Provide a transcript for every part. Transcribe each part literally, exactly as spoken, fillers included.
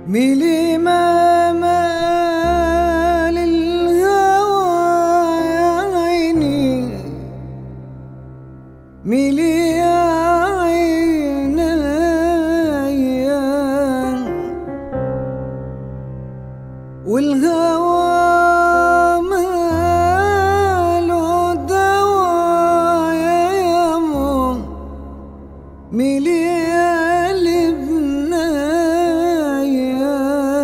ميلي ما مال الهوى يا عيني، ميلي يا عيني والهوى ماله دوا يا يمو، ميلي يا لبنايا.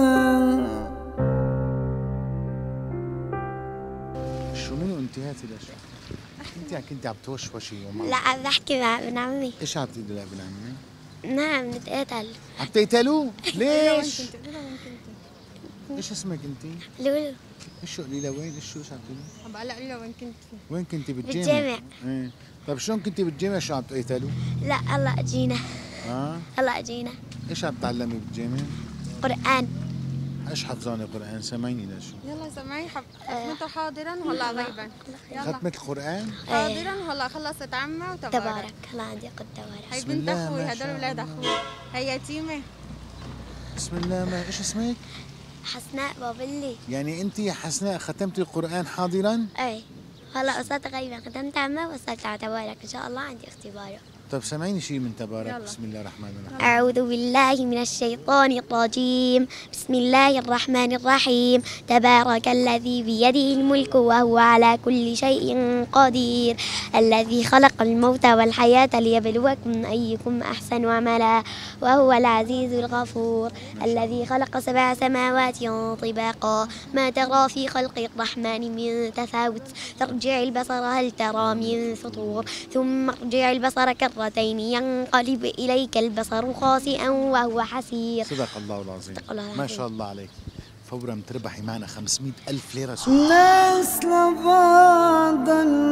شو منو انت؟ هاتي ليش؟ انت كنت عم توشوشي وما لا عم بحكي مع ابن عمي. ايش عم تقولي لابن عمي؟ نعم نتقاتل. عم تقتلوه؟ ليش؟ وين كنت؟ وين كنت؟ ايش اسمك انت؟ لولو. ايش شو قولي وين؟ ايش شو ايش عم تقولي؟ عم بقول له وين كنت؟ وين كنتي بالجامع؟ بالجامع. ايه طيب شلون كنتي بالجامع شو عم تقتلوا؟ لا الله اجينا. اه الله اجينا. ايش عم تتعلمي بالجامع؟ قرآن. ايش حفظاني قرآن؟ سمعيني ليش؟ يلا سمعي حب ختمته حاضرا وهلا غيبا. يلا ختمة القرآن؟ حاضرا وهلا خلصت عمه وتبارك. تبارك. الله عندي قد تبارك. هي بسم بنت الله اخوي، ما هدول شاء اولاد الله. اخوي. هي يتيمه. بسم الله. ما ايش اسمك؟ حسناء بابلي. يعني انت يا حسناء ختمتي القرآن حاضرا؟ اي هلا وصلت غيبا، ختمت عمه وصلت على تبارك، ان شاء الله عندي اختباره. طيب سمعيني شيء من تبارك. يلا. بسم الله الرحمن الرحيم. أعوذ بالله من الشيطان الرجيم. بسم الله الرحمن الرحيم. تبارك الذي بيده الملك وهو على كل شيء قدير، الذي خلق الموت والحياة ليبلوكم أيكم أحسن عملا، وهو العزيز الغفور، الذي خلق سبع سماوات طباقا، ما ترى في خلق الرحمن من تفاوت، ترجع البصر هل ترى من فطور، ثم ارجع البصر كرتين ينقلب إليك البصر خاسئا وهو حسير. صدق الله العظيم. صدق الله ما العظيم. شاء الله عليك. فورا بتربحي معنا خمسمئة ألف ليرة سعودية. الناس لبعض،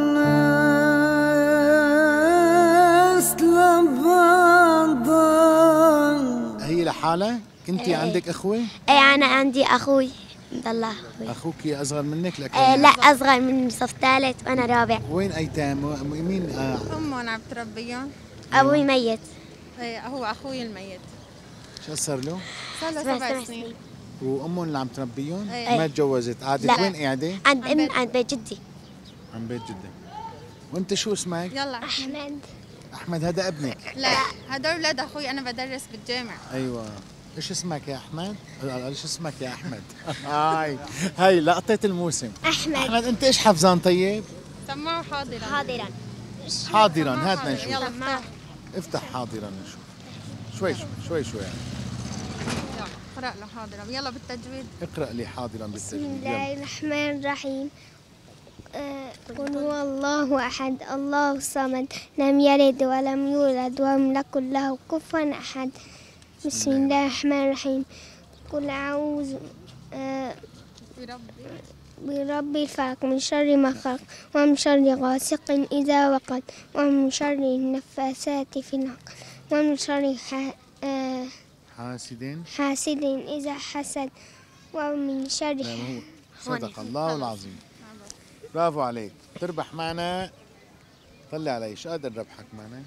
الناس لبعض. هي لحالها؟ كنتي إيه. عندك اخوة؟ اي انا عندي اخوي عبد الله اخوي. اخوك اصغر منك لكن آه لا اصغر من صف ثالث وانا رابع. وين ايتام؟ و- مين؟ آه. امهم عم تربيهم. ابوي ميت. إيه، هو اخوي الميت. شو صار له؟ صار له سبع سبع سبع سنين. سنين. وامهم اللي عم تربيهم؟ إيه. ما تجوزت، قعدت لا. وين قاعدة؟ عند عن ام بيت. عند بيت جدي. عن بيت جدة. وانت شو اسمك؟ يلا احمد. احمد. هذا ابنك؟ لا هدول اولاد اخوي، انا بدرس بالجامع. ايوه. ايش اسمك يا احمد؟ ايش اسمك يا احمد؟ هاي هاي لقطة الموسم. احمد. احمد انت ايش حفظان طيب؟ سمعوا حاضرا. حاضرا. حاضرا. سمعوا هات حاضرا. نشوف. يلا افتح. افتح حاضرا نشوف. شوي شوي شوي شوي يعني. يلا اقرا له حاضرا، يلا بالتجويد. اقرأ لي حاضرا بسم بالتجويد. الله يلا. الرحمن الرحيم. آه، قل هو الله أحد الله الصمد لم يلد ولم يولد ولم يكن له كفوا أحد. بسم الله الرحمن الرحيم. قل أعوذ آه، بربي. برب الفلق من شر ما خلق ومن شر غاسق إذا وقب ومن شر النفاثات في العقد ومن شر ح- آه، حاسدين. حاسد إذا حسد ومن شر لا ما هو. صدق الله العظيم. برافو عليك. تربح معنا. طلع علي شو قدر ربحك معنا؟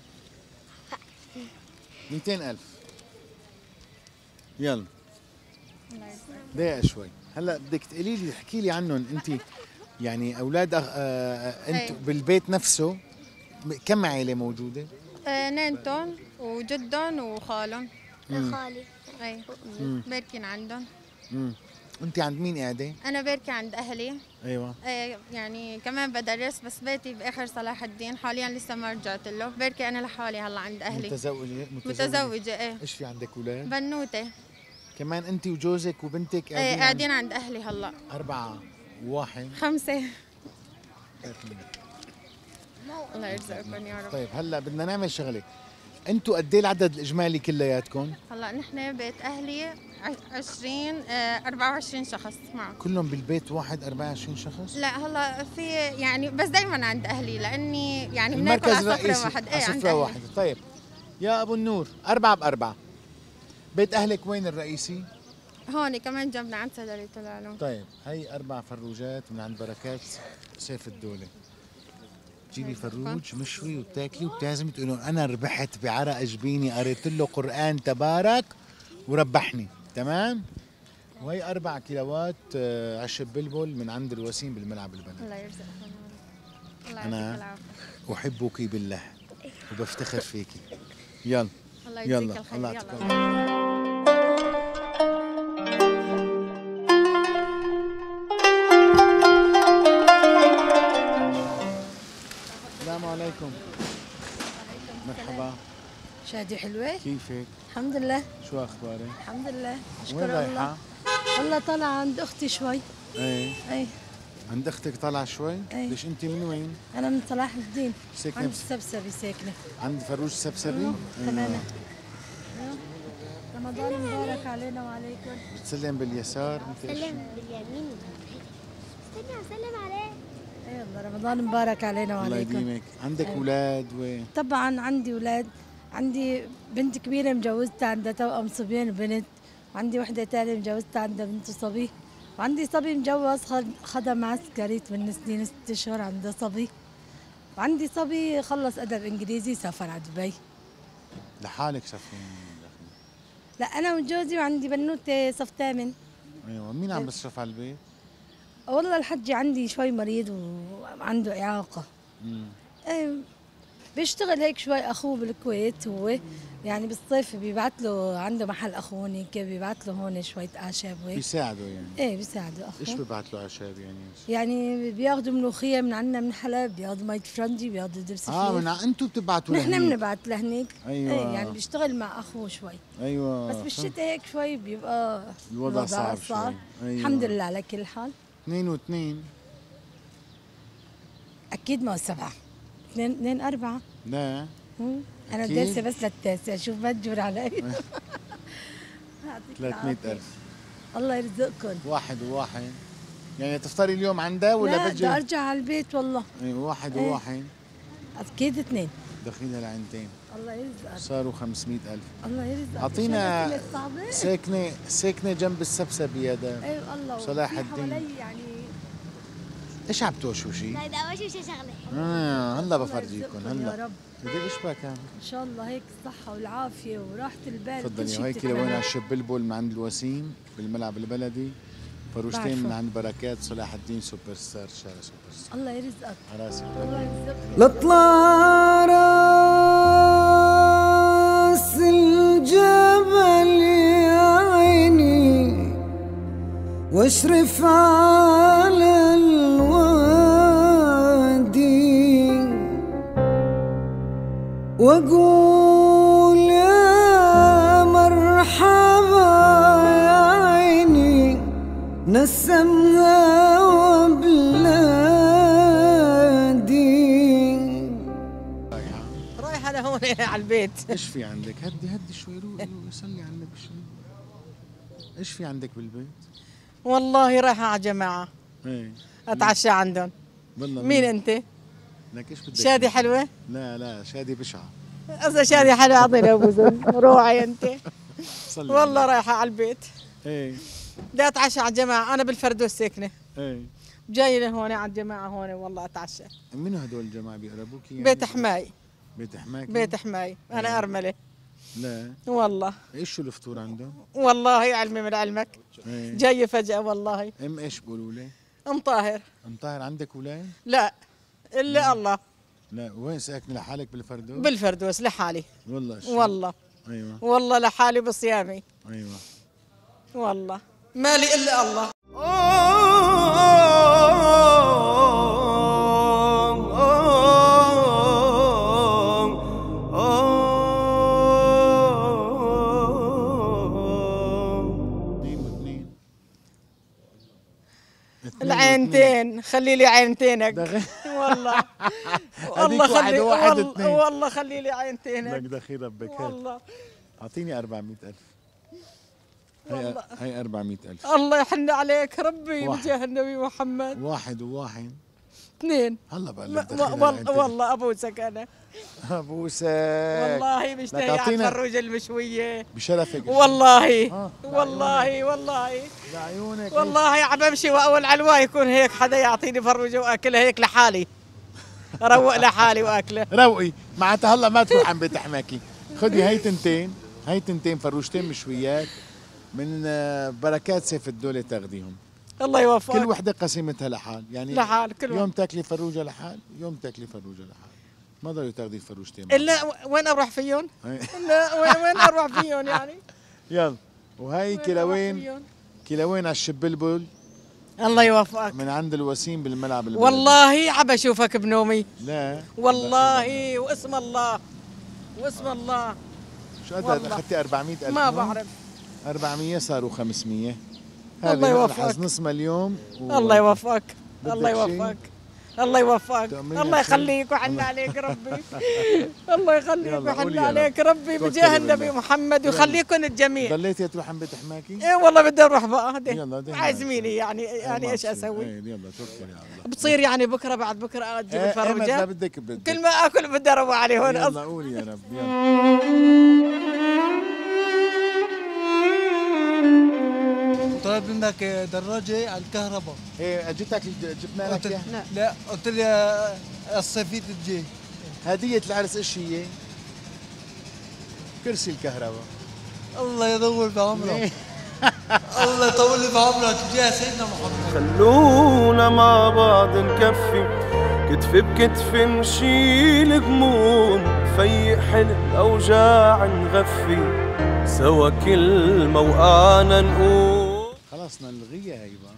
مئتين ألف. يلا دقيقة شوي. هلا بدك تقولي لي تحكي لي عنهم انت، يعني اولاد أخ... آه... انت أي. بالبيت نفسه م- كم عائلة موجودة؟ آه، نينتون وجدهم وخالهم. خالي. اي مم. باركين عندهم. امم انت عند مين قاعدة؟ انا باركه عند اهلي. ايوه. ايه يعني كمان بدرس، بس بيتي باخر صلاح الدين، حاليا لسه ما رجعت له. بركي انا لحالي هلا عند اهلي. متزوجة؟ متزوجه ايه. ايش في عندك اولاد؟ بنوته. كمان انت وجوزك وبنتك ايه قاعدين؟ قاعدين عند اهلي هلا. عند أربعة وواحد. خمسه. ثلاث منهم. الله يرزقكم يا رب. طيب هلا بدنا نعمل شغله. انتوا قد ايه العدد الاجمالي كلياتكم؟ هلا نحن بيت اهلي ع- عشرين آه، أربعة وعشرين شخص معه. كلهم بالبيت واحد أربعة وعشرين شخص؟ لا هلا في يعني بس دائما عند اهلي، لاني يعني بناكل المركز على سفره الرئيسي واحد. على ايه عند سفرة اهلي. واحدة. طيب يا ابو النور، أربعة بأربعة. بيت أهلك وين الرئيسي؟ هون كمان جنبنا عند صيدلية العلوم. طيب هي أربع فروجات من عند بركات سيف الدولة. تجيبي فروج مشوي وبتاكلي وبتعزمي تقولوا أنا ربحت بعرق جبيني، قريت له قرآن تبارك وربحني. تمام؟ وهي أربع كيلوات آه، عشب بلبل من عند الوسيم بالملعب البلد. الله يرزقك. الله أنا يعطيك العافية. أحبك بالله وبفتخر فيكي. يلا الله يجزيك يلا الخير. الله يلا. يعطيك. السلام عليكم. مرحبا. شادي حلوة؟ كيفك؟ الحمد لله. شو أخبارك؟ الحمد لله. وين أشكر الله. رايحة؟ والله طالعة عند أختي شوي. ايه أي عند اختك طالعة شوي؟ إيه. ليش انت من وين؟ أنا من صلاح الدين. ساكنة عند بس- السبسبي ساكنة. عند فروج سبسبي؟ تماما. رمضان مبارك علينا وعليكم. بتسلم باليسار انت إيش؟ سلم باليمين. استنى اسلم عليه. أي والله رمضان مبارك علينا الله وعليكم. يديمك. عندك أيوة. اولاد و طبعا عندي أولاد. عندي بنت كبيرة مجوزتها عندها توأم صبيان وبنت. وعندي وحدة تانية مجوزتها عندها بنت صبي. وعندي صبي مجوز خد- خدم عسكري ثمان سنين ست اشهر عنده صبي. وعندي صبي خلص أدب إنجليزي سافر على دبي. لحالك سافرين؟ لا أنا وجوزي وعندي بنوتة صف ثامن. ايوه مين عم بيصرف على البيت؟ والله الحجي عندي شوي مريض وعنده إعاقة. مم. إيه، بيشتغل هيك شوي أخوه بالكويت هو يعني بالصيف بيبعت له عنده محل أخوه هيك بيبعت له هون شوية أعشاب وهيك. بيساعدوا يعني؟ إيه بيساعده ايش أخوه. ببعت له عشاب يعني؟ يعني بياخذوا ملوخية من عندنا من حلب، بياخذوا مية فرنجي، بياخذوا دبس اه من فليس. ع- انتوا بتبعتوا نحن لهنيك؟ بنبعت لهنيك. أيوة. إيه يعني بيشتغل مع أخوه شوي. ايوه بس بالشتاء هيك شوي بيبقى الوضع صعب شوي. أيوة. الحمد لله على كل حال. اثنين واثنين؟ أكيد ما هو سبعة. اثنين اثنين أربعة. لا مم. أنا أكيد. دارسة بس للتاسع، شوف ما تجور علي. يعطيك ثلاثمية العافية. ألف. الله يرزقكم. واحد وواحد يعني تفطري اليوم عندها ولا لا بتجي؟ بدي أرجع على البيت والله. ايوه واحد إيه. وواحد أكيد اثنين. دخيلها لعينتين الله يرزقك. صاروا خمسمية ألف. الله يرزقك. أعطينا شو هالأسئلة الصعبة؟ ساكنة ساكنة جنب السبسبي هذا. اي الله. صلاح وفي الدين. حوالي يعني ايش عم توشوشي؟ لا ده اول شيء شغله. اه هلا الله بفرجيكم يرزقكم يا هلا. رب. بدي ايش بك ان شاء الله هيك الصحة والعافية وراحة البال. تفضلي. كل شي وهيك بتتمنى. لوين على الشب بلبل من عند الوسيم بالملعب البلدي. فروجتين بعرفه. من عند بركات صلاح الدين سوبر ستار شارع سوبر ستار. الله يرزقك. على راسي. الله يرزقك. لطلع راس الجبل يا عيني واشرف على الوادي واقول يا مرحبا يا عيني نسمها وبلادي. رايحة لهون على البيت. ايش في عندك؟ هدي هدي شوي روقي روقي صلي على النبي شوي. ايش في عندك بالبيت؟ والله رايحة على جماعة ايه أتعشى عندهم. والله مين أنت؟ لك ايش بدك؟ شادي حلوة؟ لا لا شادي بشعة. إذا شادي حلوة أعطيني أبو زن روعي أنت. صلي والله على رايحة على البيت. النبي. ايه بدي أتعشى على الجماعة. أنا بالفردوس ساكنة. ايه جاي لهون على الجماعة هون والله أتعشى. منو هدول الجماعة بيقربوك يعني؟ بيت حماي. بيت حماكي؟ بيت حماي. أنا إيه. أرملة. لا والله ايش شو الفطور عندهم؟ والله علمي من علمك. ايه جاي فجأة والله. ام ايش بقولوا لي؟ أم طاهر. ام طاهر عندك اولاد؟ لا إلا الله. لا وين ساكنة لحالك بالفردوس؟ بالفردوس لحالي. والله شو؟ والله ايوه والله لحالي بصيامي. ايوه. والله مالي إلا الله. اثنين واثنين. اثنين العينتين خلي لي عينتينك. دغ- والله هذيك واحد وواحد والله, اثنين. والله خلي لي لك عينتينك. دخيل ربك هات. والله اعطيني أربعمية ألف. هي والله. هي أربعمية ألف. الله يحن عليك ربي واحد. بجاه النبي محمد. واحد وواحد. اثنين. هلا بقى ما- ما- والله والله ابوسك انا. ابوسك والله لك مشتهي على أعطينا. الفروجه المشويه. بشرفك. والله آه. والله والله لعيونك. والله عم بمشي واول علوة يكون هيك حدا يعطيني فروجه واكلها هيك لحالي. اروق لحالي واكله. روقي معناتها هلا ما تروح عم بيت حماكي. خدي هي تنتين هي تنتين فروجتين مشويات من بركات سيف الدولة تاخذيهم. الله يوفقك. كل وحده قسيمتها لحال، يعني لحال كل يوم تاكلي فروجه لحال، يوم تاكلي فروجه لحال. ما ضروري تاخذي الفروجتين. الا وين اروح فيهم؟ لا وين وين اروح فيهم يعني؟ يلا وهي كيلوين كيلوين على الشبلبل. الله يوفقك. من عند الوسيم بالملعب البلدي. والله عم بشوفك بنومي. لا والله واسم الله واسم الله. شو قد اخذتي أربعمية ألف؟ ما بعرف. أربعمية صاروا خمسمية. الله يوفقك. نص مليون و... الله يوفقك. الله يوفقك. الله يوفقك. الله يخليك ويحن عليك ربي. الله يخليك ويحن عليك ربي بجاه النبي محمد ويخليكم الجميع. ضليتي تروح عند بيت حماكي؟ ايه والله بدي اروح بقى. يلا عازميني يعني يعني ايش اسوي؟ ايه يلا توكلي على الله. بتصير يعني بكره بعد بكره اجيب ايه الفروجه؟ ايه بدك بدك كل ما اكل بدي اروح عليه هون. يلا قولي يا رب يلا. طلب منك دراجة على الكهرباء. ايه اجيتك جبنا لك اياها؟ لا قلت لي الصيفية تجي. هدية العرس ايش هي؟ كرسي الكهرباء. الله يطول بعمرك. الله يطول بعمرك بجاه سيدنا محمد. خلونا مع بعض نكفي كتف بكتف نشيل هموم فيق حلم أوجاع نغفي سوا كلمة وقعنا نقول. خلص نلغيها هي بقى.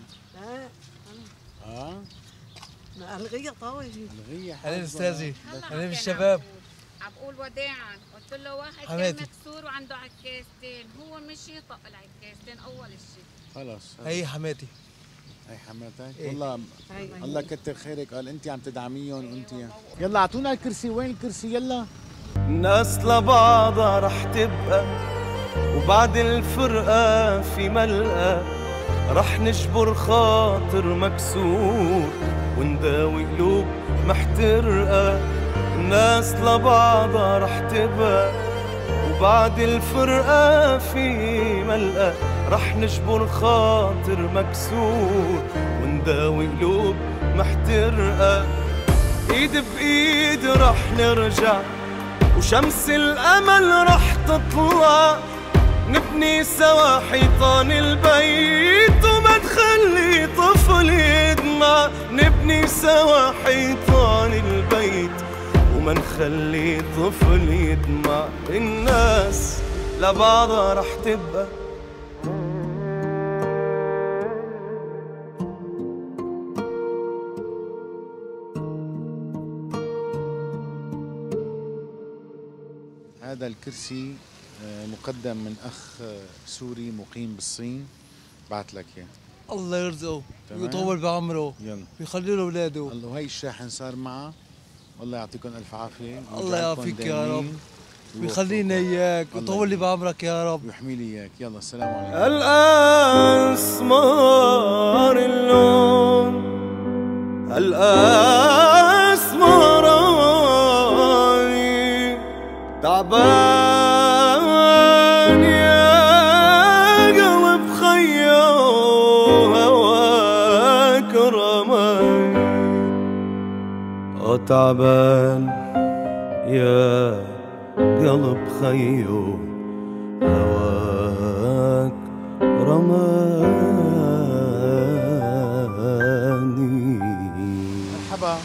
اه اه الغية طاوله. الغية اهلا استاذي. اهلا بالشباب. عم بقول وداعا، قلت له واحد حماتي. كان مكسور وعنده عكاستين، هو مشي طق العكاستين اول شيء. خلص هي حماتي. هي حماتك؟ إيه؟ والله الله كتر خيرك. قال انت عم تدعميهم وانت يلا اعطونا الكرسي. وين الكرسي؟ يلا. الناس لبعضها رح تبقى وبعد الفرقة في ملقى رح نجبر خاطر مكسور ونداوي قلوب محترقة. الناس لبعضها رح تبقى وبعد الفرقة في ملقى رح نجبر خاطر مكسور ونداوي قلوب محترقة. ايد بايد رح نرجع وشمس الامل رح تطلع نبني سوا حيطان البيت وما تخلي طفل يدمع. نبني سوا حيطان البيت وما نخلي طفل يدمع. الناس لبعضها رح تبقى هذا الكرسي مقدم من أخ سوري مقيم بالصين، بعت لك إياه. الله يرزقه ويطول بعمره. يلا ويخلي له أولاده. الله وهي الشاحن صار معه. الله يعطيكم ألف عافية. الله يعافيك يا رب ويخلينا إياك ويطول لي بعمرك يا رب ويحمي لي إياك. يلا السلام عليكم. الأسمار اللون الأسمراني تعبان يا قلب خيو هواك رماني. اه تعبان يا قلب خيو هواك رماني. مرحبا.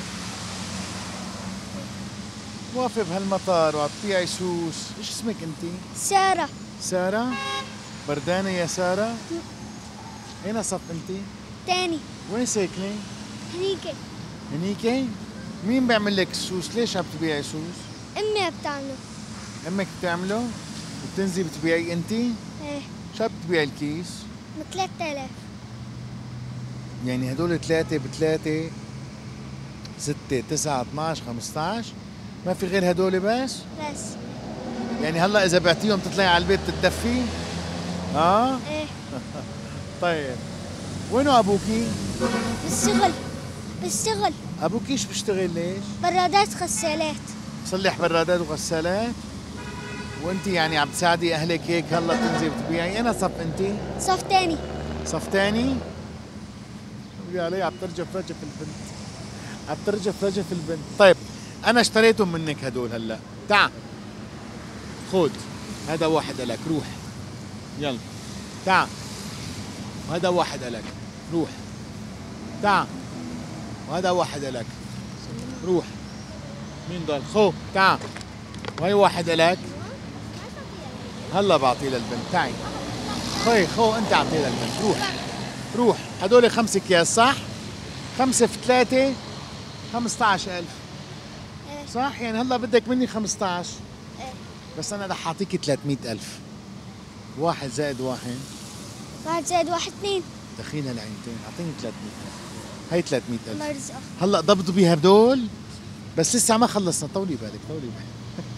واقفة بهالمطار وعطيعي سوس. ايش اسمك انت؟ سارة. سارة؟ بردانة يا سارة؟ اين صف انت؟ تاني. وين ساكنة؟ هنيكي. هنيكي؟ مين بيعمل لك السوس؟ ليش عم تبيعي سوس؟ أمي بتعمله. امك بتعمله؟ وبتنزي بتبيعي انت؟ ايه. شو بتبيعي الكيس؟ ب ثلاثة آلاف. يعني هدول ثلاثة بثلاثة ستة تسعة اثناعش خمسطعش؟ ما في غير هدول بس؟ بس. يعني هلا إذا بعتيهم تطلعي على البيت تتدفي؟ اه؟ ايه. طيب وينو أبوكي؟ بالشغل. بالشغل. أبوكي ايش بيشتغل ليش؟ برادات غسالات. بصلح برادات وغسالات؟ وانت يعني عم تساعدي اهلك هيك هلا تنزلي بتبيعي؟ انا صف انت؟ صف تاني. صف تاني؟ يا علي عم ترجف رجف البنت. عم ترجف رجف البنت. طيب انا اشتريتهم منك هدول هلا. تعا خود هذا واحد لك. روح يلا تعال. وهذا واحد إلك. روح. تعال. وهذا واحد إلك. روح. مين ضل؟ خو تعال. وهي واحد إلك. هلا بعطيه للبنت. تعي. خي خو أنت أعطيه للبنت. روح. روح. هدول خمس أكياس صح؟ خمسة في ثلاثة خمسة عشر ألف. صح؟ يعني هلا بدك مني خمسة عشر. بس أنا رح أعطيك ثلاثمئة ألف. واحد زائد واحد. واحد زائد واحد اثنين. دخيلها العينتين، أعطيني ثلاثمئة ألف. هي ثلاثمئة ألف. الله يرزقك. هلا ضبطوا بيها هدول بس لسه ما خلصنا. طولي بالك طولي بالك.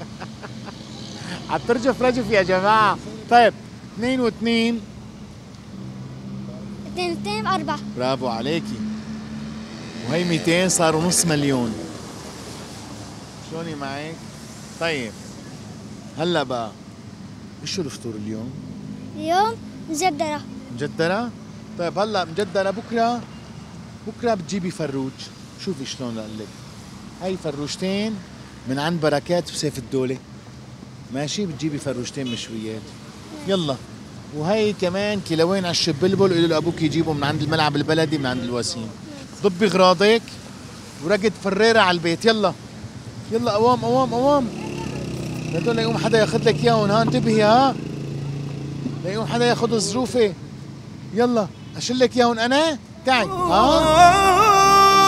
عم ترجف رجف يا جماعة. طيب اثنين واثنين اثنين اثنين أربعة. برافو عليكي. وهي مئتين صاروا نص مليون. شلوني معك؟ طيب هلا بقى ايش شو الفطور اليوم؟ اليوم مجدرة. مجدرة؟ طيب هلا مجدرة بكره بكره بتجيبي فروج. شوفي شلون لقلك. هي فروجتين من عند بركات بسيف الدولة. ماشي بتجيبي فروجتين مشويات. يلا. وهي كمان كيلوين عش بلبل قولوا لابوك يجيبوا من عند الملعب البلدي من عند الوسيم. ضبي اغراضك ورقد فريرة على البيت. يلا يلا قوام قوام قوام. لا تقول ليقوم حدا ياخذ لك اياهم. ها انتبهي. ها ليقوم حدا ياخذ الظروفه. يلا اشلك اياهم انا. تعي. ها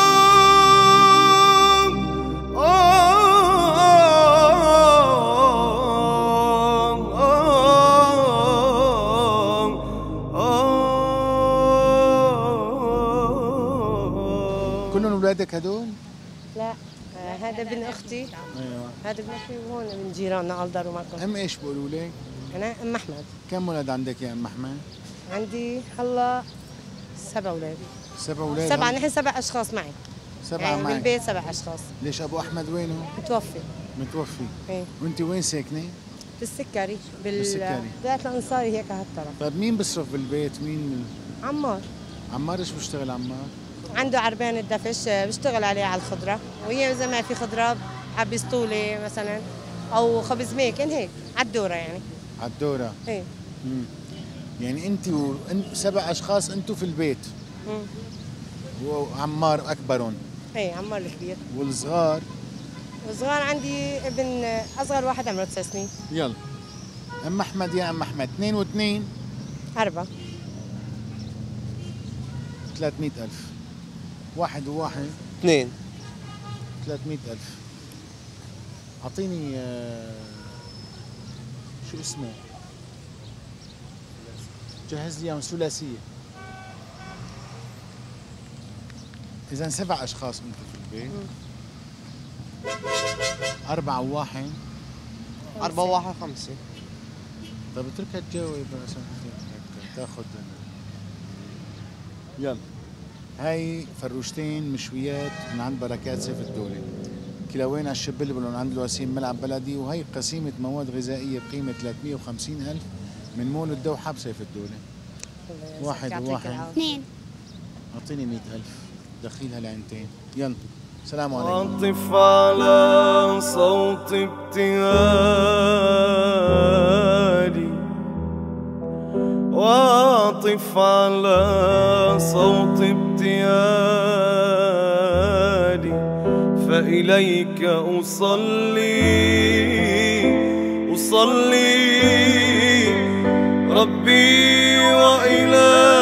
كلهم اولادك هدول؟ لا آه هذا ابن اختي. ايوه. هذا ابن اخوي وهون من جيراننا الدار ومعكم. ام ايش بيقولوا لك؟ انا ام احمد. كم ولد عندك يا ام احمد؟ عندي هلا سبع اولاد. سبع اولاد؟ سبعه نحن سبع اشخاص معي. سبعه يعني معي بالبيت سبع اشخاص. ليش ابو احمد وينه؟ متوفي. متوفي. ايه. وانت وين ساكنه؟ بالسكري بال بالسكري. بيت الانصاري هيك على هالطرف. طيب مين بيصرف بالبيت؟ مين من... عمار. عمار ايش بيشتغل عمار؟ عنده عربان الدفش بيشتغل عليه على الخضره، وهي اذا ما في خضره حب يسطولي مثلا او خبز ميكن هيك على الدوره يعني. على الدوره. ايه. امم يعني انت و... سبع اشخاص انتم في البيت. امم وعمار اكبرهم. ايه عمار الكبير. والصغار؟ والصغار عندي ابن اصغر واحد عمره تسع سنين. يلا ام احمد يا ام احمد. اثنين واثنين أربعة. ثلاثمئة ألف. واحد وواحد اثنين. ثلاثمئة ألف. أعطيني آه شو اسمه؟ جهز لي اياهم ثلاثية. إذا سبع أشخاص أنتم في البيت. أربعة وواحد. أربعة وواحد خمسة. طيب اتركها تجاوب بس تاخذ. يلا هاي فروشتين مشويات من عند بركات سيف الدولة. كيلوين على الشبل من عند الوسيم ملعب بلدي. وهي قسيمة مواد غذائية بقيمة ثلاثمئة وخمسين ألف من مول الدوحة بسيف الدولة. واحد وواحد اثنين. أعطيني مئة ألف. دخيلها العينتين. يلا سلام عليكم. عاطف على صوت ابتهالي واعطف على صوت ابتهالي فإليك أصلي أصلي ربي وإلهي.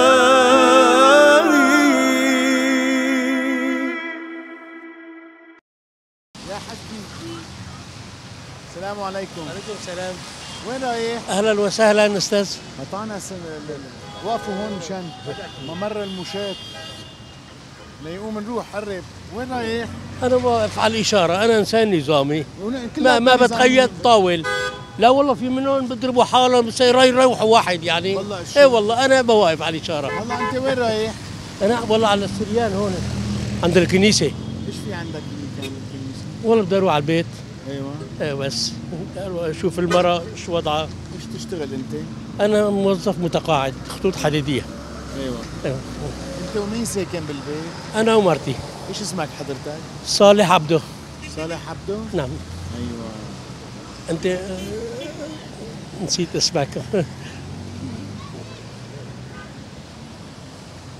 يا حكي السلام عليكم. وعليكم السلام. وين رايح؟ اهلا وسهلا استاذ. قطعنا سن... وقفوا هون مشان ممر المشاة ليقوم نروح. قرب. وين رايح؟ انا واقف على الاشاره، انا انسان نظامي ما, ما بتقيد طاول. لا والله في منهم بيضربوا حالهم بس يروحوا واحد يعني. والله ايه والله انا بواقف على الاشاره. والله انت وين رايح؟ انا والله على السريان هون عند الكنيسه. ايش في عندك بالكنيسه؟ والله بدي اروح على البيت. ايوه. ايه بس اشوف المراه شو وضعها. ايش تشتغل انت؟ انا موظف متقاعد خطوط حديديه. ايوه. ايوه. انت ومين ساكن بالبيت؟ انا ومرتي. ايش اسمك حضرتك؟ صالح عبده. صالح عبده؟ نعم. ايوه. انت نسيت اسمك.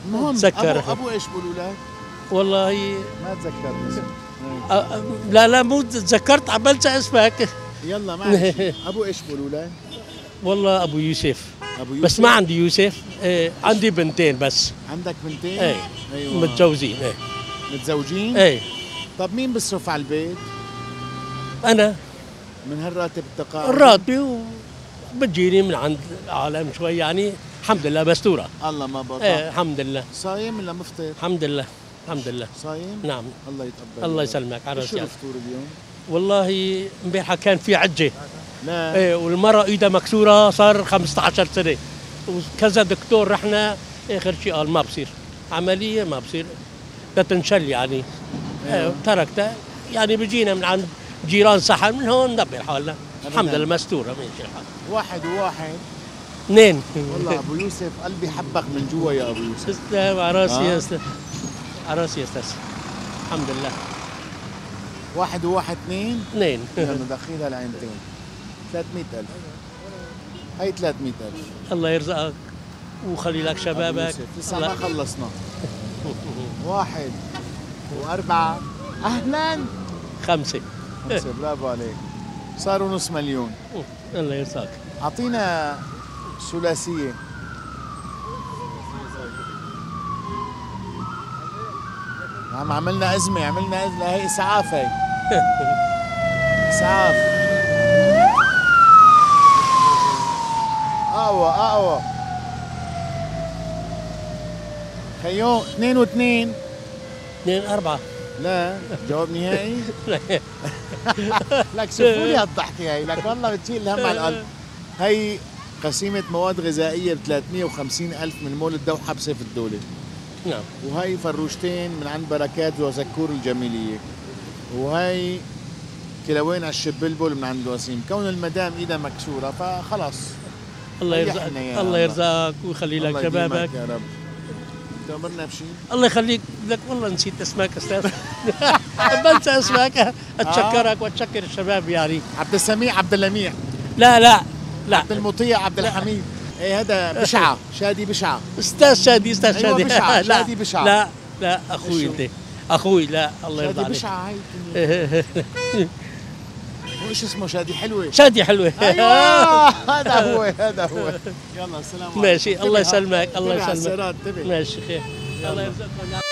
المهم تذكر ابو ابو ايش بقولوا لك؟ والله ما تذكرت اسمه. أه لا لا مو تذكرت عم بنسى اسمك. يلا معلش. ابو ايش بقولوا لك؟ والله ابو يوسف. ابو يوسف بس ما عندي يوسف، ايه عندي بنتين بس. عندك بنتين؟ ايه ايوه متجوزين. ايه متزوجين؟ ايه. طب مين بيصرف على البيت؟ انا. من هالراتب التقاعد؟ الراتبي وبتجيني من عند العالم شوي يعني، الحمد لله مستوره. الله ما بطل. ايه الحمد لله. صايم ولا مفطر؟ الحمد لله الحمد لله. صايم؟ نعم. الله يتقبل. الله يسلمك على شو راسي. الفطور اليوم؟ والله امبارحه كان في عجه. لا. ايه والمرة ايدها مكسورة صار خمسة عشر سنة، وكذا دكتور رحنا اخر شيء قال ما بصير عملية، ما بصير تتنشل يعني. ايه تركتها يعني، بيجينا من عند جيران صحن من هون ندبر حالنا الحمد لله مستورة ماشي الحال. واحد وواحد اثنين. والله ابو يوسف قلبي حبك من جوا يا ابو يوسف. تسلم على راسي يا استاذ، على راسي يا استاذ الحمد لله. واحد وواحد اثنين؟ اثنين. يلا دخيلها لعينتين. ثلاثمية ألف. هي ثلاثمية ألف. الله يرزقك وخلي لك شبابك. لسه ما خلصنا. واحد وأربعة. أهلاً. خمسة. خمسة برافو عليك. صاروا نص مليون. الله يرزقك. أعطينا ثلاثية. عم عملنا أزمة، عملنا أزمة، هي إسعاف هي. إسعاف. اقوى اقوى. خيو اثنين واثنين. اثنين أربعة. لا جواب نهائي؟ لك شوفوا لي هالضحكة هي، لك والله بتشيل الهم على القلب. هي قسيمة مواد غذائية ب ثلاثمية وخمسين ألف من مول الدوحة بسيف الدولة. نعم. وهي فروشتين من عند بركات وزكور الجميلية. وهي كيلوين على الشبلبل من عند وسيم. كون المدام ايدها مكسورة فخلص. الله يرزقك، الله يرزقك ويخلي لك شبابك يا رب. تأمرنا بشيء؟ الله يخليك. لك والله نسيت اسمك استاذ. بنسى اسمك. اتشكرك واتشكر الشباب يعني. عبد السميع عبد اللميع. لا لا لا. عبد المطيع عبد الحميد. ايه هذا بشعة، شادي بشعة. استاذ شادي، استاذ شادي. أيوة بشعة. لا شادي بشعة. لا لا اخوي انت. اخوي لا الله يرضى عليك. شادي بشعة هي. وش اسمه شادي حلوة؟ شادي حلوة. ايوه هذا هو هذا هو. يلا السلام عليكم. ماشي الله يسلمك الله يسلمك. ماشي خير. الله يرزقك.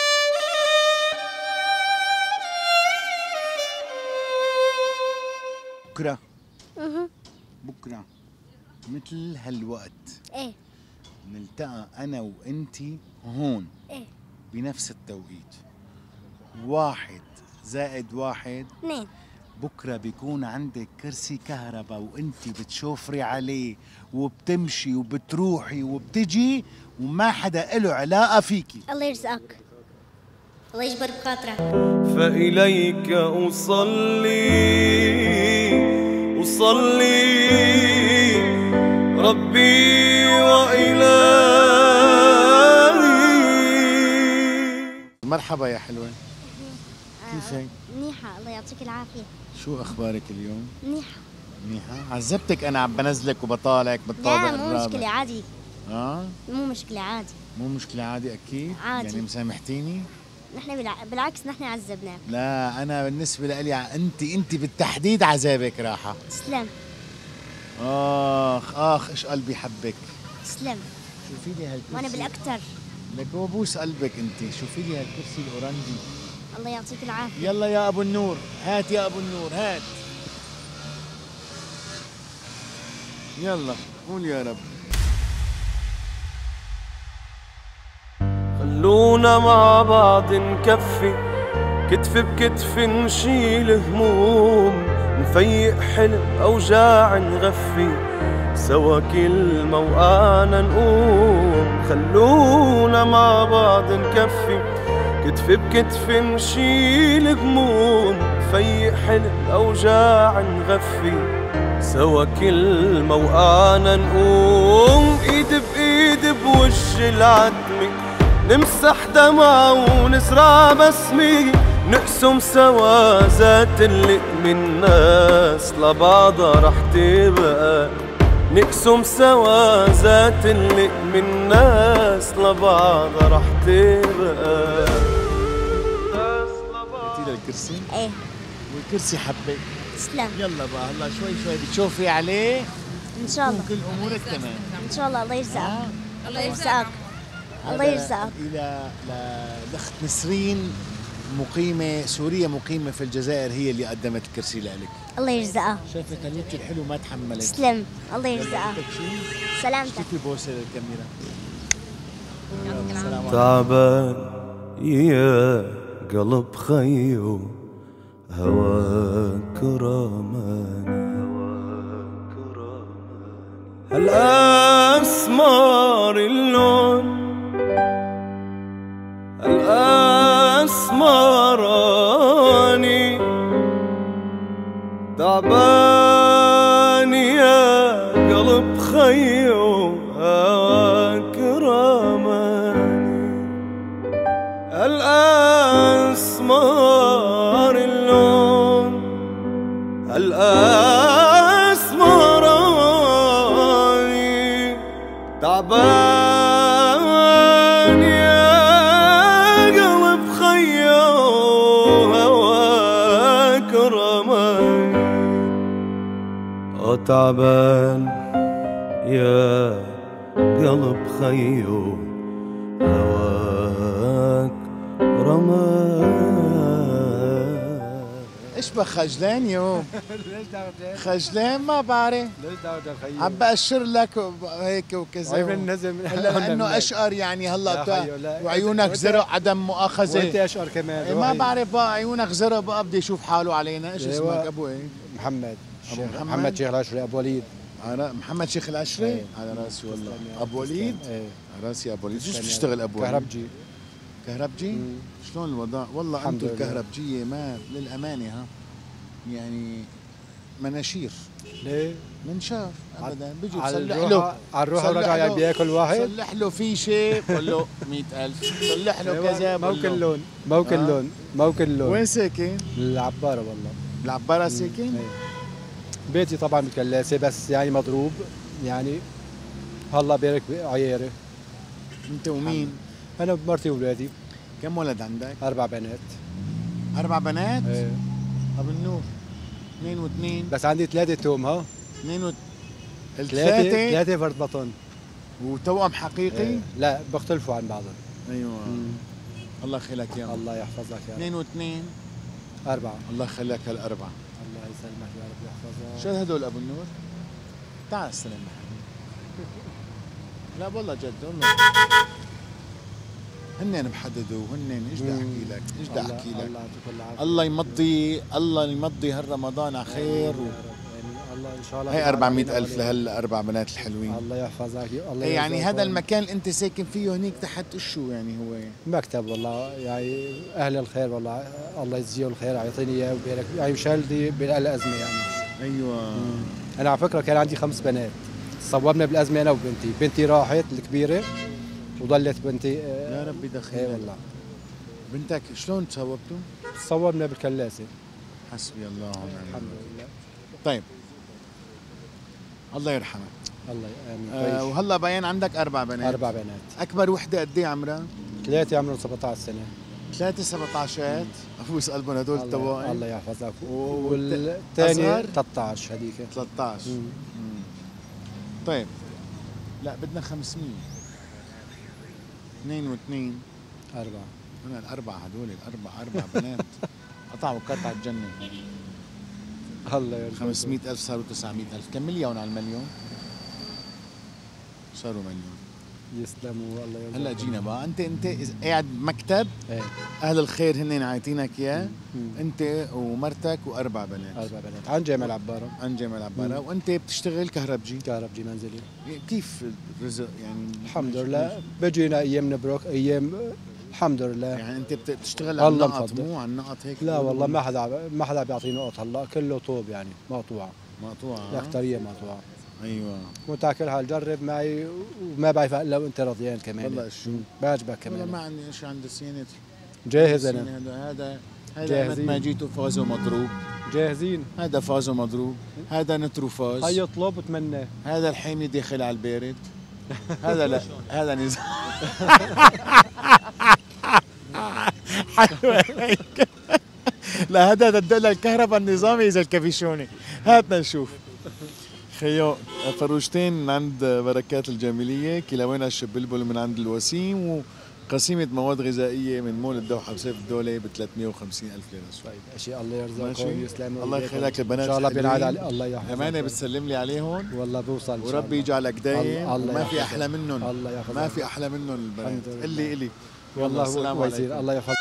بكرة بكرة مثل هالوقت ايه نلتقى انا وانتي هون ايه بنفس التوقيت. واحد زائد واحد اثنين. بكرة بيكون عندك كرسي كهرباء وانتي بتشوفري عليه وبتمشي وبتروحي وبتجي وما حدا إله علاقة فيكي. الله يرزقك، الله يجبر بخاطرك. فإليك أصلي أصلي ربي وإلهي. مرحبا يا حلوة. كيفك؟ منيحة الله يعطيك العافية. شو أخبارك اليوم؟ منيحة. منيحة؟ عذبتك أنا عم بنزلك وبطالك بالطابق لا مو مشكلة عادي. اه؟ مو مشكلة عادي. مو مشكلة عادي أكيد؟ عادي. يعني مسامحتيني؟ نحن بالع... بالعكس نحن عذبناك. لا أنا بالنسبة لي أنت أنت بالتحديد عذابك راحة. تسلم. آخ آخ إيش قلبي حبك. تسلم. شوفي لي هالكرسي. وأنا بالأكثر. لك هو بوس قلبك أنت، شوفي لي هالكرسي الأورنجي. الله يعطيك العافية. يلا يا أبو النور، هات يا أبو النور هات. يلا قول يا رب. خلونا مع بعض نكفي، كتف بكتف نشيل هموم، نفيق حلم أوجاع نغفي، سوا كلمة وأنا نقوم. خلونا مع بعض نكفي، كتف بكتف نشيل هموم، نفيق حلم أوجاع نغفي، سوا كلمة وأنا نقوم. إيد بإيد بوش العتمة نمسح دمعة ونزرع بسمة، نقسم سوا ذات اللقمة، الناس لبعضها رح تبقى نقسم سوا ذات اللقم الناس لبعضها رح تبقى. قلتي له الكرسي؟ ايه والكرسي حبيت. تسلم. يلا بقى هلا شوي شوي بتشوفي عليه ان شاء الله كل امورك تمام ان شاء الله. الله يرزقك. آه. الله يرزقك. الله يرزقك. الى الاخت نسرين مقيمه سوريه مقيمه في الجزائر هي اللي قدمت الكرسي لك. الله يرزقها. شايفه الوجه الحلو ما تحملت. تسلم. الله يرزقها. سلامتك. شوفي بوسه للكاميرا. السلام عليكم. تعبان يا قلب خيو هواك رماني الأسمار اللون الأسمراني تعبان يا قلب خيو هواك رماني الأسمار اللون الأسمراني تعبان يا قلب خيو هواك رماني تعبان يا قلب خيو هواك رماني. ايش بك خجلان يوم؟ ليش دعوة؟ خجلان ما بعرف. ليش دعوة خيي؟ عم بأشر لك هيك وكذا. عيب النزم. لأنه أشقر يعني هلا وعيونك زرق عدم مؤاخذة. وأنت أشقر كمان. إيه ما بعرف بقى عيونك زرق بقى بده يشوف حاله علينا. ايش اسمك أبو ايه؟ محمد. أبو محمد. محمد شيخ العشري أبو وليد. أنا محمد شيخ العشري؟ ايه. على راسي والله. أبو وليد؟ ايه. على راسي أبو وليد. شو بتشتغل أبو وليد؟ كهربجي. كهربجي؟ مم. شلون الوضع؟ والله أنتم الكهربجية ما للأمانة ها يعني مناشير. ليه؟ منشار ابدا بيجوا على بصلح الروح له على الروح ورجع يعني بياكل واحد. صلح له فيشه بقول له مئة ألف صلح له كذا موكل لون موكل آه. لون موكل لون. وين ساكن؟ العبارة والله. العبارة ساكن؟ ايه. بيتي طبعا بالكلاسة بس يعني مضروب يعني الله بارك بعياري. انت ومين؟ انا بمرتي واولادي. كم ولد عندك؟ اربع بنات. اربع بنات؟ ايه. ابو النور اثنين واثنين بس عندي ثلاثة توم ها؟ اثنين و ثلاثة ثلاثة فرد بطن. وتوأم حقيقي؟ ايه. لا بيختلفوا عن بعضهم. ايوه مم. الله يخليك يا الله يحفظك يا رب. اثنين واثنين أربعة. الله يخليك هالأربعة. الله يسلمك يا رب يحفظك. شو هدول أبو النور؟ تعال استلم. لا والله جد والله هن محددوا هن ايش بدي احكي لك؟ ايش بدي احكي لك؟ الله, الله يمضي الله يمضي هالرمضان على خير و... الله ان شاء الله. هي أربعمئة ألف لهالاربع بنات الحلوين. الله يحفظك. الله يعني هذا المكان اللي انت ساكن فيه هنيك تحت شو يعني هو؟ مكتب والله يعني اهل الخير والله الله يجزيه الخير يعطيني اياه ويبارك يعني مشالدي بالازمه يعني. ايوه. مم. انا على فكره كان عندي خمس بنات صوبنا بالازمه انا وبنتي، بنتي راحت الكبيره وضلت بنتي. يا ربي دخيل. اي والله. بنتك شلون تصوبتوا؟ صوبنا بالكلاسه. حسبي الله ونعم الوكيل. الحمد لله. طيب الله يرحمك. الله امين. آه وهلا بيان عندك اربع بنات. اربع بنات. اكبر وحده قد ايه عمرها؟ ثلاثه عمرهم سبعطعش سنه. ثلاثه سبعطعشات افوز قلبهم هدول التوائم. الله يحفظك. والثانيه ثلاثطعش هذيك. ثلاثطعش. طيب لا بدنا خمسمية. اثنين واثنين أربعة. هنا الأربعة هدول الأربع أربع بنات قطعوا قطعة الجنة. الله يرزقك. خمسمئة ألف صاروا تسعمئة ألف، كم مليون على المليون؟ صاروا مليون. يسلموا الله يرزقك. هلا جينا بقى أنت أنت قاعد بمكتب ايه. أهل الخير هن عايطينك إياه أنت ومرتك وأربع بنات. أربع بنات عن جامع العبارة. عن جامع العبارة. مم. وأنت بتشتغل كهربجي؟ كهربجي منزلي. كيف الرزق يعني؟ الحمد لله بيجينا أيام نبرك أيام الحمد لله. يعني انت بتشتغل على النقط مو على النقط هيك؟ لا والله ما حدا ما حدا بيعطي نقط هلا كله طوب يعني مقطوعه. مقطوعه. الاكثريه مقطوعه. ايوه. وتاكلها الجرب معي وما بعرف الا وانت رضيان كمان. والله شو بعجبك كمان. والله ما عندي شيء عند السينات. جاهز انا. هذا هذا متى ما جيتوا فازوا مضروب. جاهزين. هذا فازوا مضروب، هذا نترو فاز. هيا اطلب وتمنى. هذا الحين داخل على البارد. هذا لا، هذا نظام. حلوة هيك. لا هذا تدل الكهرباء النظامي اذا الكافيشوني. هاتنا نشوف. خيو فروشتين من عند بركات الجميلية، كيلوين الشبلبل من عند الوسيم، وقسيمة مواد غذائية من مول الدوحة بسيف الدولة ب ثلاثمئة وخمسين ألف ليرة. طيب اشياء الله يرزقكم ويسلمك. الله يخليك البنات. ان شاء الله بينعاد علي الله يحفظك. أمانة بتسلم لي عليهم. والله بوصل. وربي يجعلك دايم. الله ما في أحلى منهم. الله يحفظك. ما في أحلى منهم البنات. اللي إلي. والله السلام عليكم. الله يحفظك.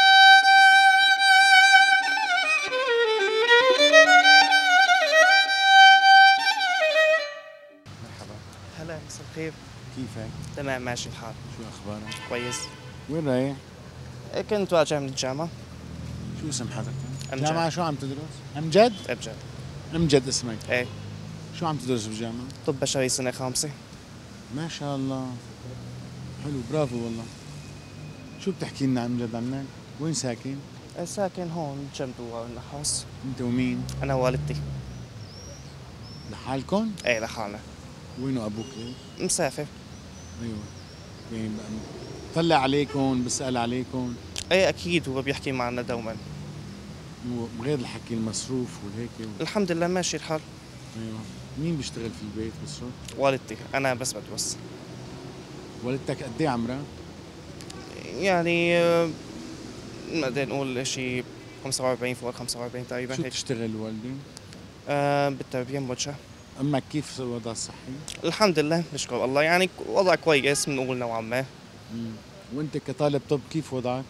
هلا مساء الخير. كيفك؟ تمام ماشي الحال. شو اخبارك؟ كويس. وين رايح؟ كنت راجع من الجامعة. شو اسم حضرتك؟ أمجد. جامعة شو عم تدرس؟ أمجد؟ أمجد. أمجد اسمك؟ ايه. شو عم تدرس بالجامعة؟ طب بشري سنة خامسة. ما شاء الله. حلو برافو والله. شو بتحكي لنا أمجد عنك؟ وين ساكن؟ ساكن هون جنب دوار النحاس. أنت ومين؟ أنا ووالدتي. لحالكم؟ ايه لحالنا. وينو أبوك إيه؟ مسافر. أيوه. يعني طلع عليكم، بسأل عليكم. ايه أكيد هو بيحكي معنا دوما. وغير الحكي المصروف وهيك و... الحمد لله ماشي الحال. ايوه. مين بيشتغل في البيت بصرف؟ والدتي، أنا بس بدرس. والدتك قد إيه عمرها؟ يعني آه، نقدر نقول شيء خمسة وأربعين فوق خمسة وأربعين تقريبا. شو هيك. بتشتغل الوالدة؟ آه بالتربية موجهة. أمك كيف الوضع الصحي؟ الحمد لله نشكر الله، يعني وضع كويس بنقول نوعا ما. مم. وأنت كطالب طب كيف وضعك؟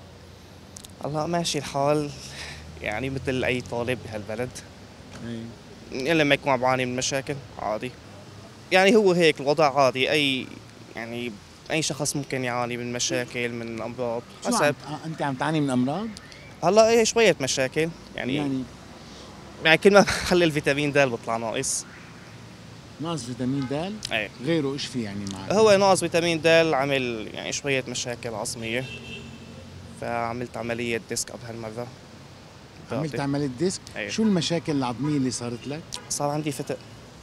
الله ماشي الحال، يعني مثل أي طالب بهالبلد. ايه. إلا ما يكون عم بعاني من مشاكل عادي. يعني هو هيك الوضع عادي، أي يعني أي شخص ممكن يعاني من مشاكل من أمراض حسب. عم... أنت عم تعاني من أمراض؟ هلا إيه شوية مشاكل يعني يعني, يعني كل ما بخلي الفيتامين د بيطلع ناقص. ناقص فيتامين د؟ ايه. غيره ايش في يعني معك؟ هو ناقص فيتامين د، عمل يعني شوية مشاكل عظمية، فعملت عملية ديسك قبل هالمرة. عملت عملية ديسك؟ أيه. شو المشاكل العظمية اللي صارت لك؟ صار عندي فتق.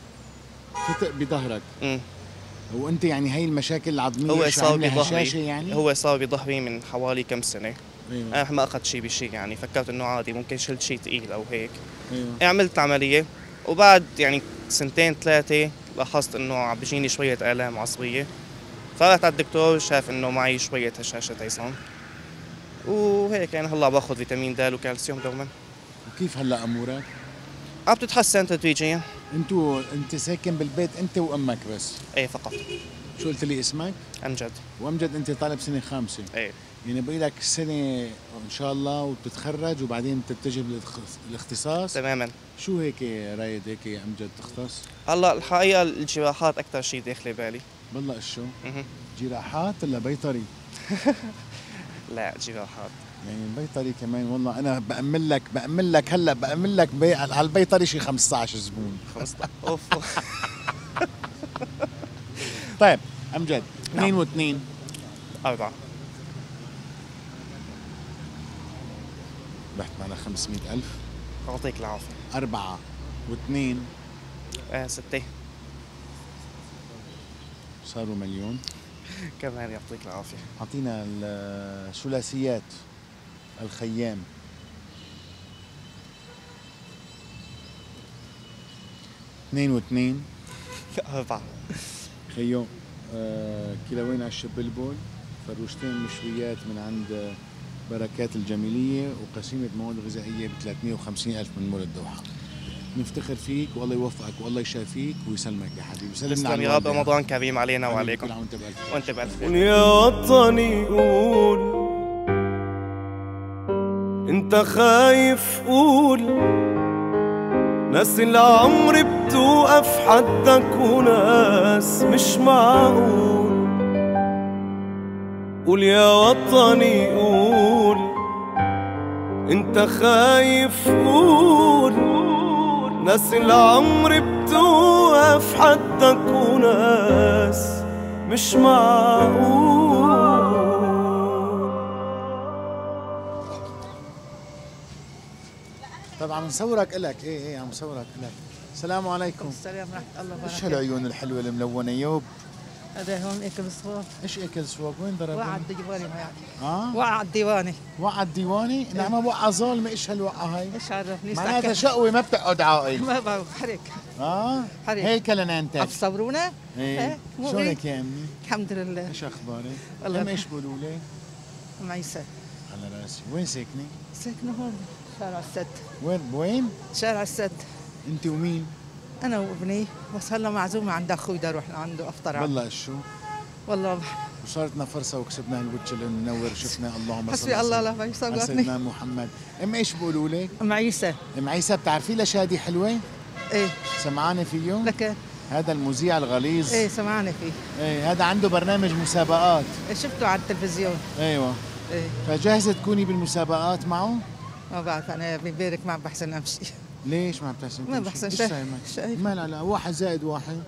فتق بظهرك؟ امم وانت يعني هي المشاكل العظمية هو صار بظهري يعني؟ هو صار بظهري من حوالي كم سنة. أيوة. انا ما اخذت شيء بشيء، يعني فكرت انه عادي ممكن شلت شيء ثقيل او هيك. أيوة. عملت عملية، وبعد يعني سنتين ثلاثة لاحظت انه عم بيجيني شوية آلام عصبية، فرحت على الدكتور شاف انه معي شوية هشاشة عظام، وهيك يعني هلا باخذ فيتامين د وكالسيوم دوما. وكيف هلا امورك؟ عم تتحسن تدريجيا. انتو انت ساكن بالبيت انت وامك بس؟ ايه فقط. شو قلت لي اسمك؟ امجد. وامجد انت طالب سنة خامسة؟ ايه. يعني بقي لك سنة ان شاء الله وبتتخرج وبعدين بتتجه للاختصاص؟ تماما. شو هيك رايد هيك يا امجد تختص؟ هلا الحقيقة الجراحات أكثر شيء داخلي بالي. بالله شو؟ جراحات ولا بيطري؟ لا جراحات. يعني البيطري كمان والله انا بأمن لك بأمن لك هلا بأمن لك بي... على البيطري شي خمسة عشر زبون. خمسة عشر اوف. طيب امجد اثنين واثنين أربعة. رحت معنا خمسمئة ألف. يعطيك العافية. أربعة واثنين آه ستة. صاروا مليون. كمان يعطيك العافية. أعطينا الثلاثيات. الخيام. اثنين واثنين أربعة. خيو آه كيلوين على الشبلبول، فروشتين مشويات من عند بركات الجميلية، وقسيمة مواد غذائية ب ثلاثمئة وخمسين ألف من مول الدوحة. نفتخر فيك والله يوفقك والله يشافيك ويسلمك يا حبيبي. سلمنا على يا رب. رمضان كريم علينا وعليكم. وانت بألف وانت بألف. يا وطني قول انت خايف، قول ناس العمر بتوقف حدك وناس مش معقول. قول يا وطني قول انت خايف، قول ناس العمر بتوقف حدك وناس مش معقول. طب عم نصورك إلك، ايه ايه عم نصورك إلك. السلام عليكم. السلام ورحمة الله وبركاته. ايش هالعيون الحلوة الملونة يوب؟ هذا هون اكل صواب. ايش اكل صواب؟ وين ضرب؟ وقع الديواني ما يعني. اه؟ وقع الديواني. وقع الديواني؟ نعم وقع ظالمة. ايش هالوقعة هاي؟ ايش عرفني؟ معناتها شقوة ما بتقعد عاقل. ما بعرف حرك. اه؟ حرك. هيك لنانتك. عم تصورونا؟ ايه شلونك يا امي؟ الحمد لله. ايش اخبارك؟ والله ام ايش بقولوا لي؟ ام عيسى. على راسي. وين ساكنة؟ ساكنة هون شارع السد. وين وين؟ شارع السد. انت ومين؟ انا وابني، بس هلا معزومة عند اخوي بدي اروح لعنده افطر. والله شو؟ والله وصارتنا فرصة وكسبنا الوجه المنور. شفنا اللهم صل حسبي الله لا يصورني. سيدنا محمد. ام ايش بقولوا لك؟ ام عيسى. ام عيسى بتعرفي لها شادي حلوة؟ ايه سمعانة فيه؟ لك هذا المذيع الغليظ. ايه سمعانة فيه. ايه هذا عنده برنامج مسابقات. إيه شفته على التلفزيون. ايوه ايه فجاهزة تكوني بالمسابقات معه؟ ما بعرف انا ببارك ما بحسن امشي. ليش ما بتحسن ما بحسن شايف شايف ما لا لا واحد زائد واحد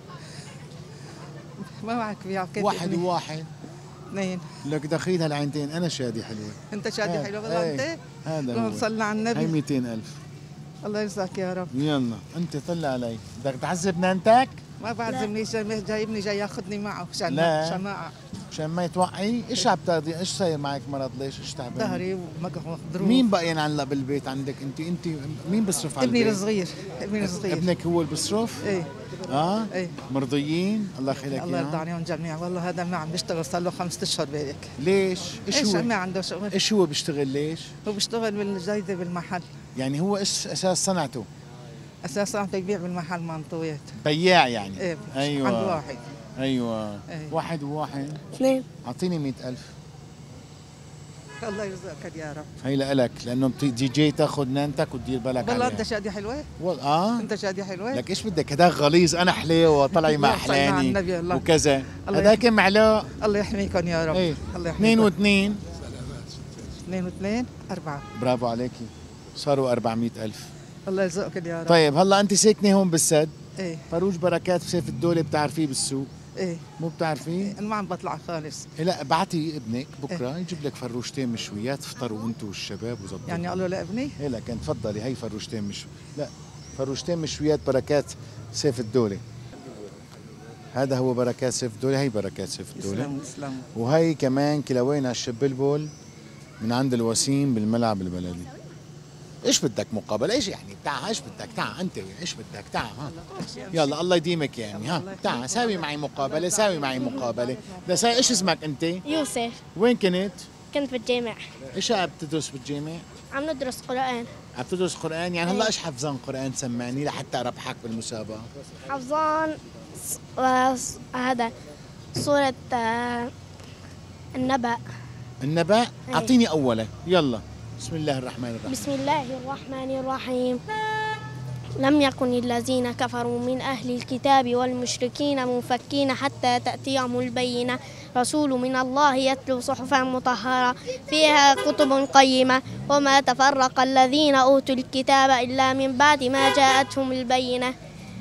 ما معك بيعرف كيف واحد وواحد اثنين. لك دخيل هالعينتين. انا شادي حلوة. انت شادي حلوة والله انت؟ هذا اللهم صل على النبي. هي مئتين ألف. الله يرزقك يا رب. يلا انت طلع علي. بدك تعذب نانتك؟ ما بعزمني جايبني جاي ياخذني معه مشان لا معه مشان ما يتوقعي. ايش عم تاخذي؟ ايش صاير معك مرض؟ ليش ايش تعبان؟ ظهري ومضروب. مين بقى ينعلق بالبيت عندك؟ انت انت مين بيصرف على البيت؟ ابني الصغير. ابني الصغير. ابنك هو اللي بيصرف؟ ايه اه؟ ايه مرضيين؟ الله يخليك. الله يرضى عليهم جميعا. والله هذا ما عم بيشتغل صار له خمسة اشهر بارك. ليش؟ ايش, إيش هو؟ ما عنده شغل. ايش هو بيشتغل ليش؟ هو بيشتغل بالجيدة بالمحل. يعني هو ايش اساس صنعته؟ اساس صنعته يبيع بالمحل منطويات. بياع يعني؟ ايه ايوه عند واحد. ايوه ايه. واحد وواحد اثنين. اعطيني مئة ألف. الله يرزقك يا رب. هي لك لانه بتيجي جاي تاخذ نانتك وتدير بالك والله عليها. انت شادي حلوه؟ وال... اه انت شادي حلوه؟ لك ايش بدك؟ هداك غليظ انا حليوه طلعي مع حلاني وكذا. هداك معلق. الله يحميكم يا رب. ايه. الله يحميكم. اثنين واثنين اثنين واثنين أربعة. برافو عليكي صاروا أربعمئة ألف. الله يرزقك يا رب. طيب هلا انت ساكنه هون بالسد. ايه. فروج بركات بسيف الدولة بتعرفيه بالسوق. ايه مو بتعرفيه؟ انا ما عم بطلع خالص. إيه لا بعتي ابنك بكره إيه؟ يجيب لك فروشتين مشويات تفطروا انتم والشباب وظبطوا. يعني قالوا لابني؟ ايه لا كان تفضلي هي فروشتين مش لا فروشتين مشويات بركات سيف الدولة. هذا هو بركات سيف الدولة. هي بركات سيف الدولة. اسلام اسلام. وهي كمان كيلوين على الشبلبل من عند الوسيم بالملعب البلدي. ايش بدك مقابله؟ ايش يعني؟ تعا ايش بدك؟ تعا انت ايش بدك؟ تعا ها يلا الله يديمك يعني. ها تعا ساوي معي مقابله. ساوي معي مقابله. بس ايش اسمك انت؟ يوسف. وين كنت؟ كنت بالجامع. ايش عم بتدرس بالجامع؟ عم ندرس قرآن. عم تدرس قرآن؟ يعني هلا ايش حفظان قرآن سمعني لحتى اربحك بالمسابقه؟ حفظان هذا سورة النبأ. النبأ؟ اعطيني اوله يلا. بسم الله الرحمن الرحيم. بسم الله الرحمن الرحيم. لم يكن الذين كفروا من أهل الكتاب والمشركين منفكين حتى تأتيهم البينة. رسول من الله يتلو صحفا مطهرة فيها كتب قيمة وما تفرق الذين أوتوا الكتاب إلا من بعد ما جاءتهم البينة.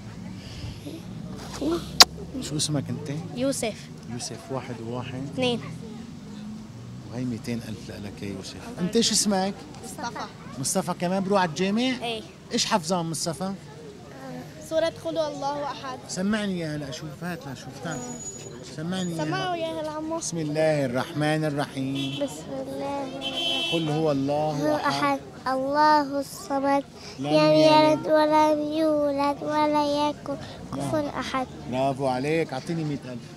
شو اسمك أنت؟ يوسف. يوسف. واحد وواحد اثنين. وهي مئتين ألف لك يا يوسف. أنت إيش اسمك؟ مصطفى. مصطفى كمان بروح على الجامع؟ إيه. إيش حفظان مصطفى؟ سورة قل هو الله أحد. سمعني إياها هلا أشوف. هات لأشوف تعال سمعني إياها. سمعوا إياها العمو. بسم الله الرحمن الرحيم. بسم الله الرحمن. قل هو الله أحد الله الصمد لم لم يلد ولم يولد ولا يكن كفوا أحد. برافو عليك. أعطيني مئة ألف.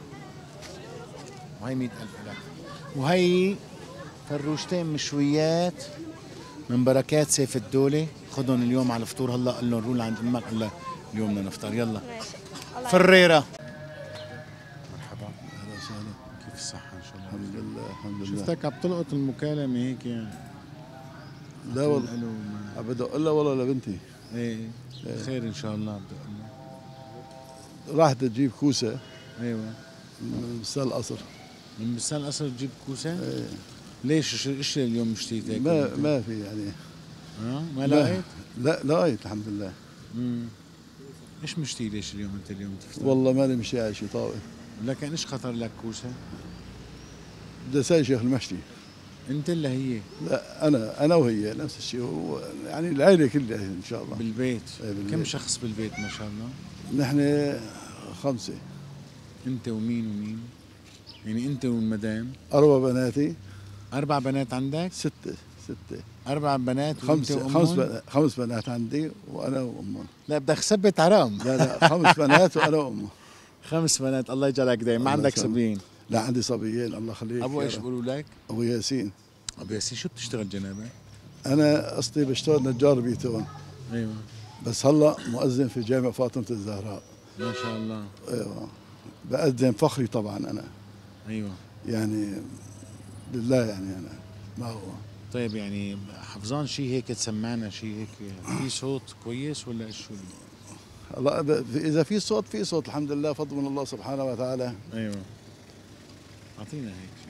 وهي مئة ألف لك. وهي فروشتين مشويات من بركات سيف الدولة. خذهم اليوم على الفطور. هلا قل لهم روح عند امك قل لها اليوم بدنا نفطر. يلا فريرة. مرحبا اهلا وسهلا. كيف الصحة ان شاء الله؟ الحمد لله الحمد لله. شفتك عم تلقط المكالمة هيك يعني. لا والله عم بدق لها والله لبنتي. ايه خير ان شاء الله. بدق لها. راحت تجيب كوسة. ايوه من بستان القصر. من بستان القصر تجيب كوسة؟ ايه. ليش ايش اليوم مشتيت هيك؟ ما ما في يعني. اه ما لقيت؟ لا لقيت الحمد لله. امم ايش مشتي ليش اليوم انت اليوم تفطر؟ والله مالي مشي على شيء طاوي. لكن ايش خطر لك كوسه؟ بدي اسال شيخ المشتي. انت اللي هي؟ لا انا انا وهي نفس الشيء، هو يعني العائله كلها ان شاء الله بالبيت. إيه بالبيت. كم شخص بالبيت ما شاء الله؟ نحن خمسه. انت ومين ومين؟ يعني انت والمدام؟ اربع بناتي. اربع بنات عندك؟ سته سته. اربع بنات خمسه خمس بنات خمس بنات عندي وانا وامهم. لا بدك ثبت حرام. لا لا خمس بنات وانا وامهم. خمس بنات، الله يجعلك دايم. ما عندك صبيين؟ لا عندي صبيين الله يخليك. ابو ايش بيقولوا لك؟ ابو ياسين. ابو ياسين شو بتشتغل جنابه؟ انا اصلي بشتغل نجار بيتون. ايوه. بس هلا مؤذن في جامع فاطمه الزهراء. ما شاء الله. ايوه. بأذن فخري طبعا انا. ايوه. يعني لله يعني انا ما هو. طيب يعني حفظان شيء هيك تسمعنا شيء هيك في صوت كويس ولا شو؟ الله اذا في صوت في صوت الحمد لله فضل من الله سبحانه وتعالى. ايوه. اعطينا هيك شيء.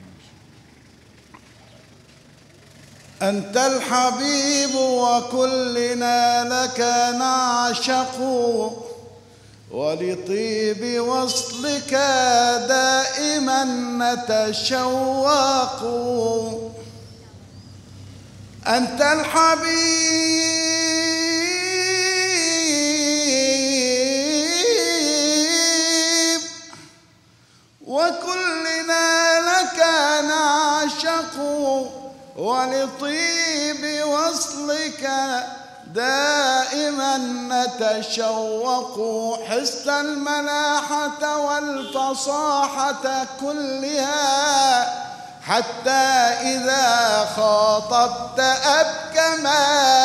أنت الحبيب وكلنا لك نعشق، ولطيب وصلك دائما نتشوق. أنت الحبيب وكلنا لك نعشق، ولطيب وصلك دائما نتشوق. حسن الملاحة والفصاحة كلها، حتى إذا خاطبت أبكما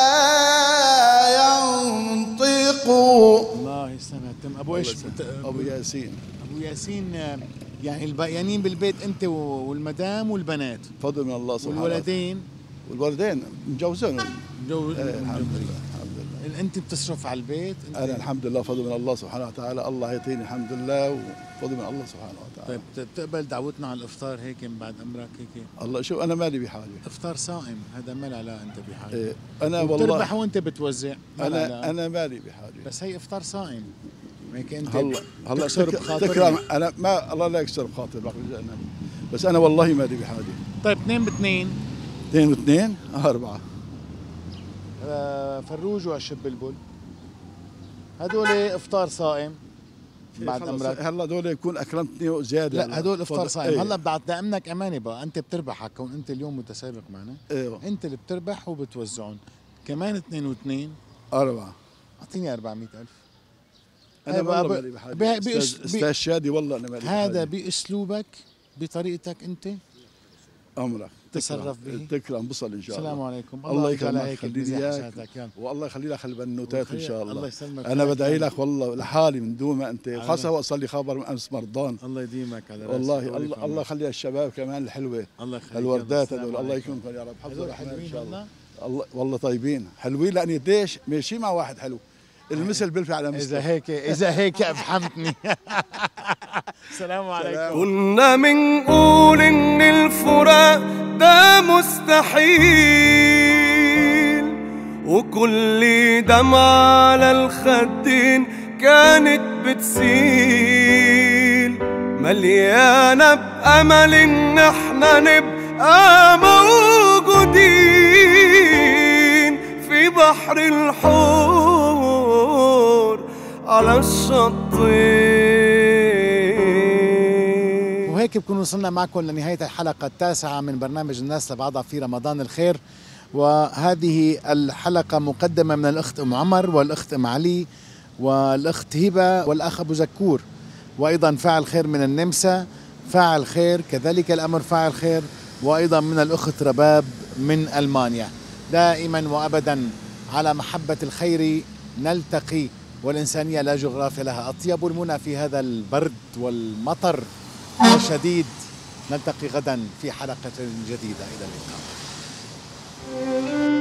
ينطق. الله يسلمك. ابو ايش؟ ابو ياسين. ابو ياسين يعني الباقيين بالبيت انت والمدام والبنات؟ فضل من الله سبحانه. والولدين؟ والولدين مجوزين. مجوز. ايه الحمد لله الحمد لله. انت بتصرف على البيت؟ انا الحمد لله فضل من الله سبحانه وتعالى، الله يعطيني الحمد لله وفضل من الله سبحانه وتعالى. طيب بتقبل دعوتنا على الافطار هيك من بعد امرك هيك؟ الله شوف انا مالي بحاجه. افطار صائم هذا ما له لا انت بحاجه. إيه انا والله بتربح وانت بتوزع. انا انا مالي بحاجه. بس هي افطار صائم. هيك انت هلا هلا تكسر بخاطري. تكرم انا ما الله لا يكسر بخاطر، بس انا والله مالي بحاجه. طيب اثنين باثنين. اثنين واثنين اربعه. آه فروج وعشب بلبل هدول افطار صائم بعد امرك. هلا هدول يكون اكرمتني وزياده. لا هدول افطار صائم. ايه. هلا بعد دائمنك امانه بقى انت بتربحك كون انت اليوم متسابق معنا. ايوه. انت اللي بتربح وبتوزعون كمان اثنين واثنين اربعه. اعطيني أربعمية ألف. انا والله مالي بحاجه. استاذ شادي والله انا مالي بحاجه. هذا باسلوبك بطريقتك انت امرك تصرف به. تكرم بصل ان شاء الله. السلام عليكم. الله يكرمك خليني اياك والله يخلي لك البنوتات ان شاء الله. الله يسلمك. انا بدعي لك والله لحالي من دون ما انت، وخاصه واصلي خبر من امس مرضان. الله يديمك على راسي والله الله الله يخلي الشباب كمان الحلوه. الله يخليك. الوردات هذول الله يكرمكم يا رب. حفظوا الرحمن ان شاء الله. الله والله طيبين حلوين لاني قديش ماشي مع واحد حلو المثل بيلفي على مثل. اذا هيك اذا هيك افهمتني. السلام عليكم. كنا منقول ان الفراق ده مستحيل، وكل دمعة على الخدين كانت بتسيل، مليانة بأمل ان احنا نبقى موجودين في بحر الحور على الشطين. وهيك بكون وصلنا معكم لنهاية الحلقة التاسعة من برنامج الناس لبعضها في رمضان الخير. وهذه الحلقة مقدمة من الأخت أم عمر والأخت أم علي والأخت هبة والأخ أبو زكور، وأيضا فاعل خير من النمسا فاعل خير، كذلك الأمر فاعل خير، وأيضا من الأخت رباب من ألمانيا. دائما وأبدا على محبة الخير نلتقي، والإنسانية لا جغرافيا لها. أطيب المنى في هذا البرد والمطر الشديد. نلتقي غدا في حلقة جديدة. إلى اللقاء.